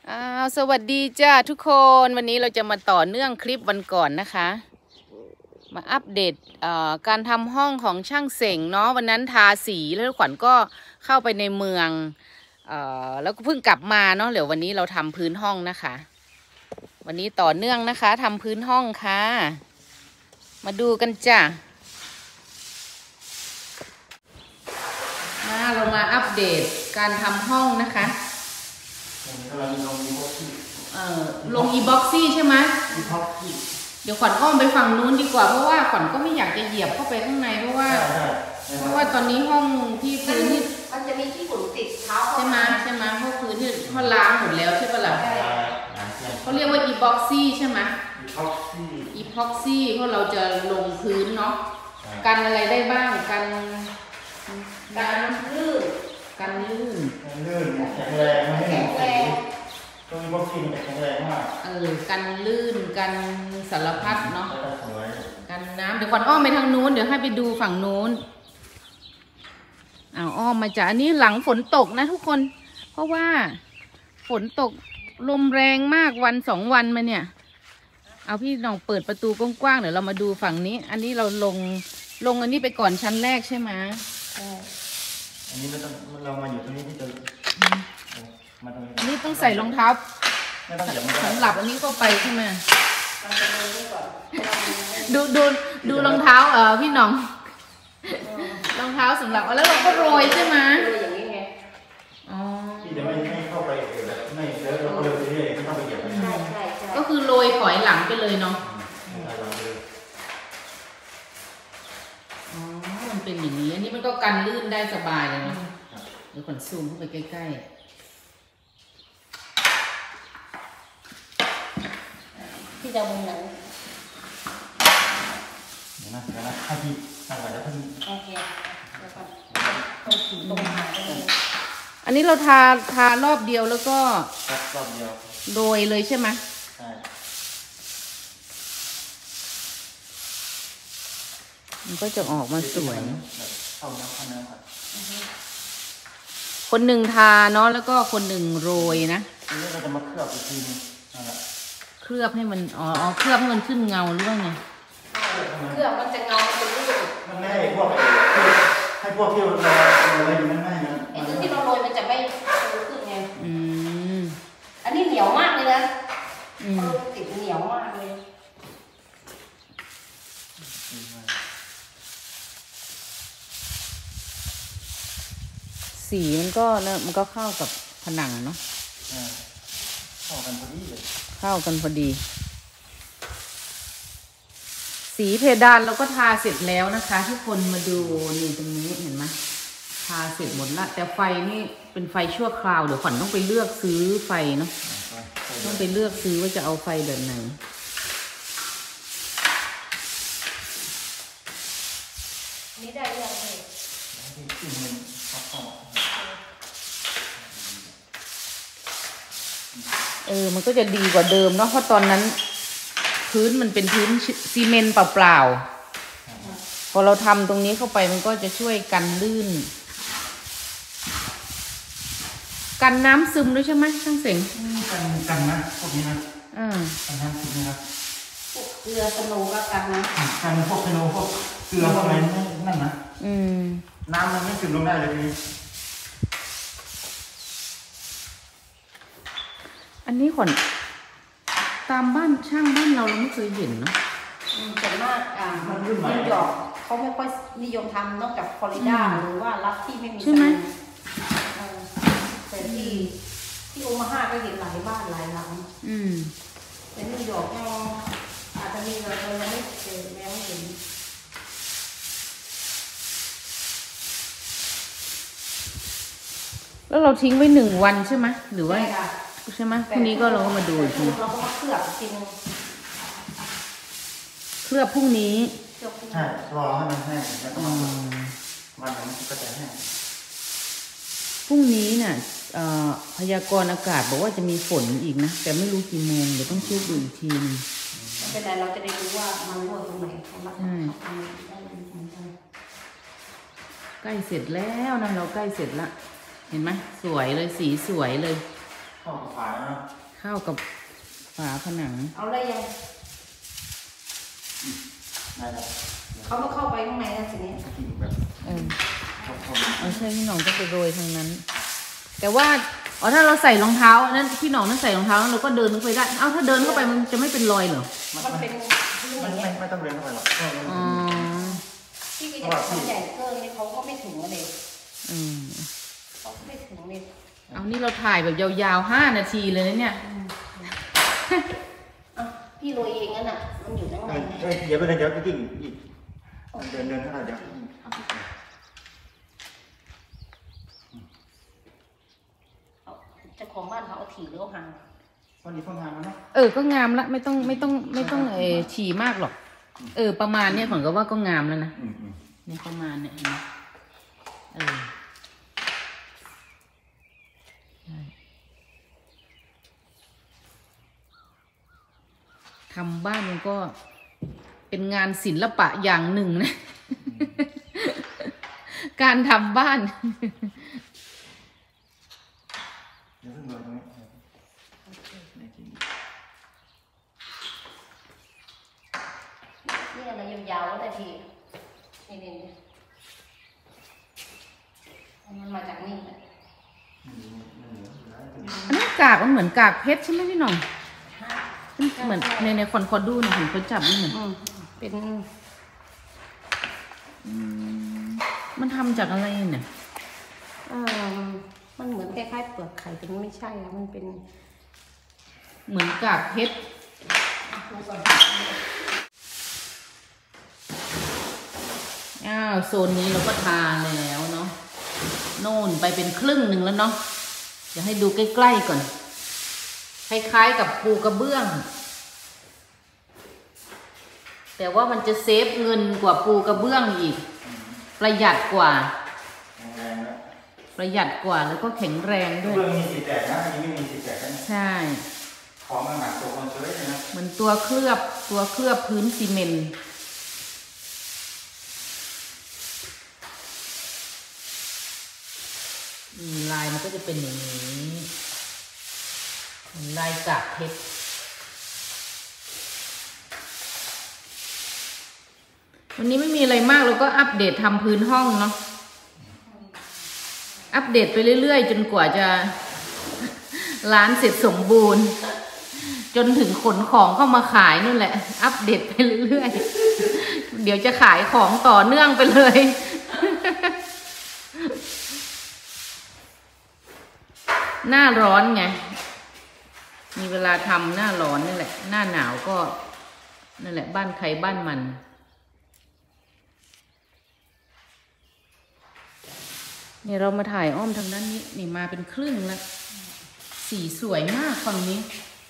สวัสดีจ้าทุกคนวันนี้เราจะมาต่อเนื่องคลิปวันก่อนนะคะมาอัปเดตการทำห้องของช่างเสงเนาะวันนั้นทาสีแล้วขวัญก็เข้าไปในเมืองแล้วก็เพิ่งกลับมาเนาะเดี๋ยววันนี้เราทำพื้นห้องนะคะวันนี้ต่อเนื่องนะคะทำพื้นห้องค่ะมาดูกันจ้าเรามาอัปเดตการทำห้องนะคะลงอีบ็อกซี่ใช่ไหมเดี๋ยวขวัญอ้อมไปฝั่งนู้นดีกว่าเพราะว่าขวัญก็ไม่อยากจะเหยียบเข้าไปข้างในเพราะว่าตอนนี้ห้องที่พื้นนี่มันจะมีที่ฝุ่นติดเท้าใช่ไหมเพราะพื้นที่เขาล้างหมดแล้วใช่ปะล่ะเขาเรียกว่าอีบ็อกซี่ใช่ไหมอีบ็อกซี่เพราะเราจะลงพื้นเนาะกันอะไรได้บ้างกันลื่นแข็งแรงไม่ให้แข็งตรงนี้บ็อกซี่มันแข็งแรงมากกันลื่นกันสารพัดเนาะกันน้ำเดี๋ยวก่อนอ้อมไปทางนู้นเดี๋ยวให้ไปดูฝั่งนู้นอ้อมมาจากอันนี้หลังฝนตกนะทุกคนเพราะว่าฝนตกลมแรงมากวัน2 วันมาเนี่ยเอาพี่น้องเปิดประตูกว้างๆเดี๋ยวเรามาดูฝั่งนี้อันนี้เราลงอันนี้ไปก่อนชั้นแรกใช่ไหมอันนี้เรามาอยู่ตรงนี้ที่จะมาตรงนี้นี่ต้องใส่รองเท้าสำหรับอันนี้ก็ไปใช่ไหมดูรองเท้าพี่น้องรองเท้าสำหรับแล้วเราก็โรยใช่ไหมอย่างนี้ไงที่จะไม่เข้าไปแบบไม่แล้วเราก็เลยเรื่อยๆไม่ต้องไปเหยียบใช่ก็คือโรยถอยหลังไปเลยเนาะมันเป็นอย่างนี้อันนี้มันก็กันลื่นได้สบายเลยนะเดี๋ยวขวัญซูมเข้าไปใกล้ๆที่จะมุมไหนเดี๋ยวนะให้พี่ตั้งไว้แล้วพี่โอเคแล้วก็ตรงหาได้เลยอันนี้เราทารอบเดียวแล้วก็รอบเดียวโรยเลยใช่ไหมใช่มันก็จะออกมาสวยเข้าน้ำครับคนหนึ่งทาเนาะแล้วก็คนหนึ่งโรยนะทีนี้เราจะมาเคลือบอีกทีนึงเคลือบให้มันเคลือบให้มันขึ้นเงาหรือว่าไงเคลือบมันจะเงาเป็นรูปมันไม่ให้พวกที่เราโรยมันไม่นะไอ้ที่เราโรยมันจะไม่ขึ้นไงอันนี้เหนียวมากเลยนะติดเหนียวมากเลยสีมันก็เข้ากับผนังเนาะเข้ากันพอดีเลยเข้ากันพอดีสีเพดานเราก็ทาเสร็จแล้วนะคะทุกคนมาดูนี่ตรงนี้เห็นไหมทาเสร็จหมดละแต่ไฟนี่เป็นไฟชั่วคราวเดี๋ยวขวัญต้องไปเลือกซื้อไฟเนาะต้องไปเลือกซื้อว่าจะเอาไฟแบบไหนนี่ได้ยังไงมันก็จะดีกว่าเดิมเนาะเพราะตอนนั้นพื้นมันเป็นพื้นซีเมนต์เปล่าๆพอเราทำตรงนี้เข้าไปมันก็จะช่วยกันลื่นกันน้ำซึมด้วยใช่ไหมช่างเสงกันนะพวกนี้นะกันน้ำซึมนะครับเกลือสโนก็กันนะกันพวกสโนพวกเกลือพวกอะไรนั่นนะน้ำมันไม่ซึมลงได้เลยทีอันนี้ขวัญตามบ้านช่างบ้านเราไม่เคยเห็นเนาะส่วนมากมันนิวยอร์กเขาไม่ค่อยนิยมทำนอกจากฟลอริดาหรือว่ารัฐที่ไม่มีใช่ไหมแต่ที่โอมาฮาก็เห็นหลายบ้านหลายหลังแต่นิวยอร์กก็อาจจะมีเราไม่เจอแม้ไม่เห็นแล้วเราทิ้งไว้1 วันใช่ไหมหรือว่าใช่ไหมพรุ่งนี้ก็เราก็มาดูอีกทีเราก็มาเคลือบจริงเคลือบพรุ่งนี้ใช่รอให้มันแห้งแล้วก็วันนั้นก็จะแห้งพรุ่งนี้เนี่ยพยากรณ์อากาศบอกว่าจะมีฝนอีกนะแต่ไม่รู้กี่โมงเดี๋ยวต้องเช็คดูอีกทีนึงไม่เป็นไรเราจะได้รู้ว่ามันรั่วตรงไหนใกล้เสร็จแล้วนะเราใกล้เสร็จละเห็นไหมสวยเลยสีสวยเลยห้เข้ากับฝาเนาะเข้ากับฝาผนังเอาได้ยังได้แล้วเขาต้องเข้าไปข้างในนะสิเนี้ยกินแบบเอาใช่พี่หน่องก็ไปโรยทางนั้น แต่ว่าอ๋อถ้าเราใส่รองเท้านั้นพี่หน่องนั้นใส่รองเท้าเราก็เดินเข้าไปได้เอ้าถ้าเดินเข้าไปมันจะไม่เป็นรอยเหรอมันเป็นพื้นอย่างเงี้ยไม่ต้องเดินเข้าไปหรอกอ๋อที่ก็จะทำใหญ่เกินเนี่ยเขาก็ไม่ถึงเลย เขาไม่ถึงเลยเอานี่เราถ่ายแบบยาวๆ5 นาทีเลยนะเนี่ยอ่ะพี่โรยเองนั่นน่ะมันอยู่ข้างในเดี๋ยวไปเลยเดี๋ยวจะกินอีกเดินเท่าไหร่เดี๋ยวทำอีกเจ้าของบ้านเขาเอาถี่หรือเอาหางวันนี้พ่องานแล้วเนาะก็งามละไม่ต้องฉี่มากหรอก ประมาณเนี่ยผมก็ว่าก็งามแล้วนะเนี่ยประมาณเนี่ยเห็นไหมใช่ทำบ้านมันก็เป็นงานศิลปะอย่างหนึ่งนะ การทำบ้านเดี๋ยวเพิ่งโดนตรงนี้นี่อะไรยาวๆแล้วแต่พี่นี่มันมาจากนี่แหละอันนี้กากมันเหมือนกากเพชรใช่ไหมพี่หน่องเหมือนในคอนดูนะเห็นเขาจับนี่เหมือนเป็นมันทำจากอะไรเนี่ยมันเหมือนคล้ายๆเปลือกไข่แต่มันไม่ใช่อะมันเป็นเหมือนกากเพชรโซนนี้เราก็ทาแล้วเนาะโน่นไปเป็นครึ่งหนึ่งแล้วเนาะเดี๋ยวให้ดูใกล้ๆก่อนคล้ายๆกับปูกระเบื้องแต่ว่ามันจะเซฟเงินกว่าปูกระเบื้องอีกประหยัดกว่าแล้วก็แข็งแรงด้วยเรื่องมีสีแตกนะอันนี้ไม่มีสีแตกนะใช่ของมันหนักตัวคนสวยเลยนะเหมือนตัวเคลือบพื้นซีเมนต์ลายมันก็จะเป็นอย่างนี้ลายกากเพชรวันนี้ไม่มีอะไรมากเราก็อัปเดตทำพื้นห้องเนาะอัปเดตไปเรื่อยๆจนกว่าจะ ร้านเสร็จสมบูรณ์จนถึงขนของเข้ามาขายนู่นแหละอัปเดตไปเรื่อยๆเดี๋ยวจะขายของต่อเนื่องไปเลย หน้าร้อนไงมีเวลาทำหน้าร้อนนี่แหละหน้าหนาวก็นั่นแหละบ้านใครบ้านมันเนี่ยเรามาถ่ายอ้อมทางด้านนี้นี่มาเป็นครึ่งแล้วสีสวยมากฝั่งนี้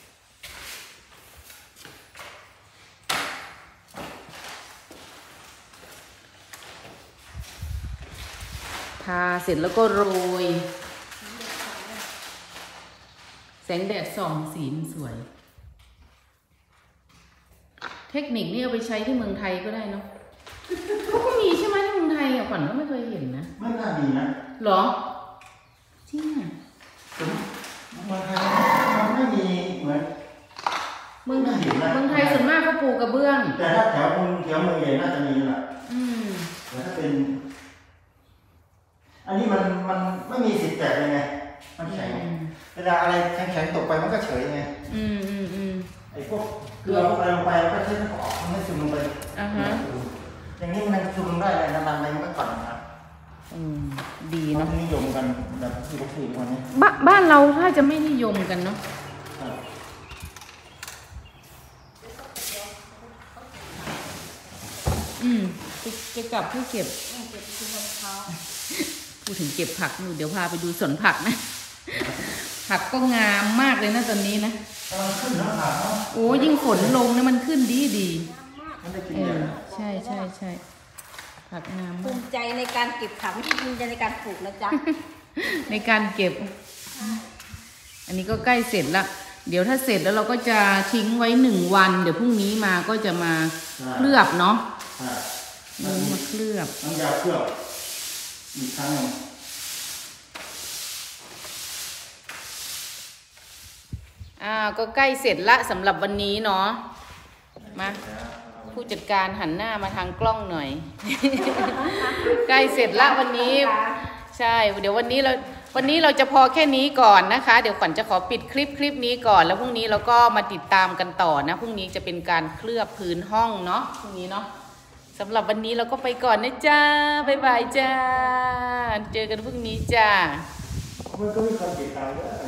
ทาเสร็จแล้วก็โรยแสงแดดส่องสีมันสวยเทคนิคนี้เอาไปใช้ที่เมืองไทยก็ได้เนาะเขาก็มีใช่ไหมที่เมืองไทยอ่ะขวัญก็ไม่เคยเห็นนะไม่น่ามีนะหรอจริงอ่ะเมืองไทยมันไม่มีเหมือนเมืองไทยส่วนมากเขาปลูกกระเบื้องแต่ถ้าแถวเมืองใหญ่น่าจะมีแหละแต่ถ้าเป็นอันนี้มันไม่มีสีแตกเลยไงมันแข็งเวลาอะไรแข็งตกไปมันก็เฉยไงไอ้พวกเกลือลงไปแล้วก็เช็ดมันออกมันไม่ซึมลงไปอย่างนี้มันซึมลงได้เลยน้ำมันอะไรมันก็ก่อนนะครับดีเราเนาะนิยมกันแบบที่เขาพูดวันนี้บ้านเราถ้าจะไม่นิยมกันเนาะจะกลับที่เก็บพูดถึงเก็บผักหนูเดี๋ยวพาไปดูสวนผักนะ ผักก็งามมากเลยนะตอนนี้นะโอ้ยิ่งฝนลงนะมันขึ้นดีใช่ผักงามภูมิใจในการเก็บผักไม่ใช่ภูมิใจในการปลูกนะจ๊ะในการเก็บอันนี้ก็ใกล้เสร็จละเดี๋ยวถ้าเสร็จแล้วเราก็จะทิ้งไว้1 วันเดี๋ยวพรุ่งนี้มาก็จะมาเคลือบเนาะมาเคลือบน้ำยาเคลือบอีกครั้งหนึ่งก็ใกล้เสร็จละสำหรับวันนี้เนาะมาผู้จัดการหันหน้ามาทางกล้องหน่อย ใกล้เสร็จละวันนี้ใช่เดี๋ยววันนี้เราจะพอแค่นี้ก่อนนะคะเดี๋ยวขวัญจะขอปิดคลิปนี้ก่อนแล้วพรุ่งนี้เราก็มาติดตามกันต่อนะพรุ่งนี้จะเป็นการเคลือบพื้นห้องเนาะพรุ่งนี้เนาะสำหรับวันนี้เราก็ไปก่อนนะจ้าบ๊ายบายจ้าเจอกันพรุ่งนี้จ้ามันก็มีคนติดตามด้วย